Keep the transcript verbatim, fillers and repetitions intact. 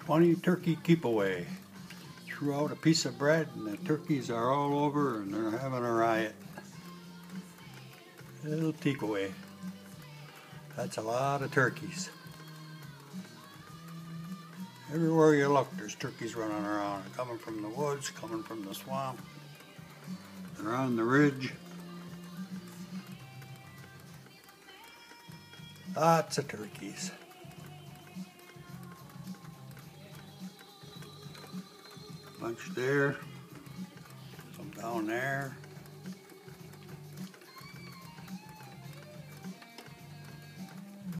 twenty turkey keep away. Threw out a piece of bread and the turkeys are all over and they're having a riot. Little take away. That's a lot of turkeys. Everywhere you look, there's turkeys running around, coming from the woods, coming from the swamp. They're on the ridge. Lots of turkeys. Bunch there, some down there.